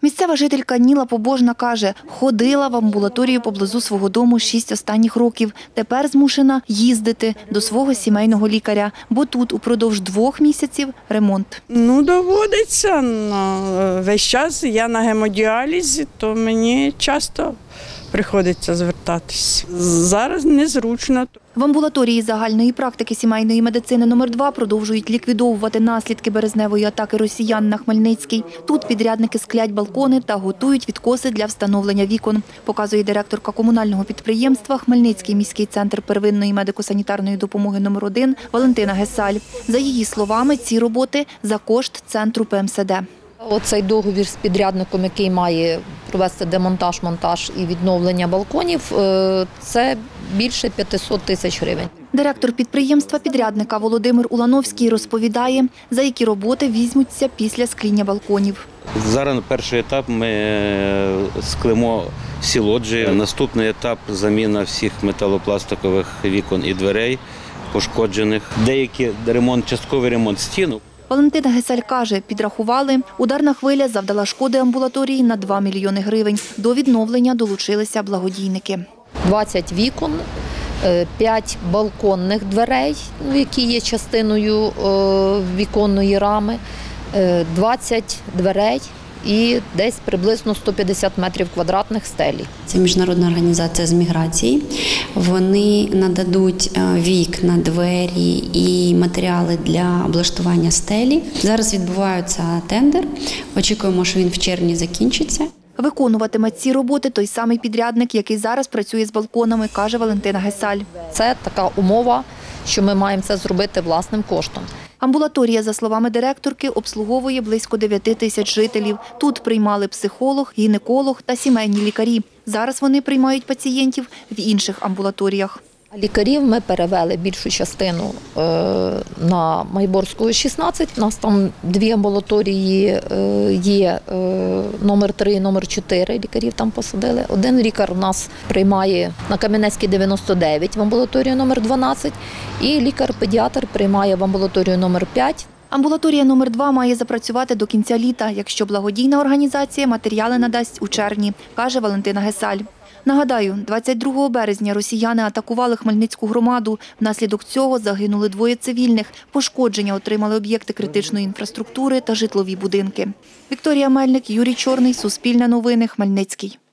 Місцева жителька Ніла Побожна каже, ходила в амбулаторію поблизу свого дому 6 останніх років. Тепер змушена їздити до свого сімейного лікаря, бо тут упродовж 2 місяців ремонт. Доводиться. Весь час я на гемодіалізі, то мені часто приходиться звертатись. Зараз незручно. В амбулаторії загальної практики сімейної медицини номер 2 продовжують ліквідовувати наслідки березневої атаки росіян на Хмельницький. Тут підрядники склять балкони та готують відкоси для встановлення вікон, показує директорка комунального підприємства «Хмельницький міський центр первинної медико-санітарної допомоги номер 1 Валентина Гесаль. За її словами, ці роботи за кошт центру ПМСД. Оцей договір з підрядником, який має провести демонтаж, монтаж і відновлення балконів, це більше 500 тисяч гривень. Директор підприємства-підрядника Володимир Улановський розповідає, за які роботи візьмуться після скління балконів. Зараз на перший етап ми склемо всі лоджії. Наступний етап – заміна всіх металопластикових вікон і дверей пошкоджених. Деякі частковий ремонт стін. Валентина Гесаль каже, підрахували, ударна хвиля завдала шкоди амбулаторії на 2 мільйони гривень. До відновлення долучилися благодійники. 20 вікон, 5 балконних дверей, які є частиною віконної рами, 20 дверей і десь приблизно 150 метрів квадратних стелі. Це міжнародна організація з міграції. Вони нададуть вікна, двері і матеріали для облаштування стелі. Зараз відбувається тендер. Очікуємо, що він в червні закінчиться. Виконуватиме ці роботи той самий підрядник, який зараз працює з балконами, каже Валентина Гесаль. Це така умова, що ми маємо це зробити власним коштом. Амбулаторія, за словами директорки, обслуговує близько 9 тисяч жителів. Тут приймали психолог, гінеколог та сімейні лікарі. Зараз вони приймають пацієнтів в інших амбулаторіях. Лікарів ми перевели більшу частину на Майборського, 16. У нас там 2 амбулаторії є, номер 3 і номер 4, лікарів там посадили. Один лікар у нас приймає на Кам'янецькій, 99, в амбулаторію номер 12, і лікар-педіатр приймає в амбулаторію номер 5. Амбулаторія номер 2 має запрацювати до кінця літа, якщо благодійна організація матеріали надасть у червні, каже Валентина Гесаль. Нагадаю, 22 березня росіяни атакували Хмельницьку громаду. Внаслідок цього загинули 2 цивільних. Пошкодження отримали об'єкти критичної інфраструктури та житлові будинки. Вікторія Мельник, Юрій Чорний, Суспільне новини, Хмельницький.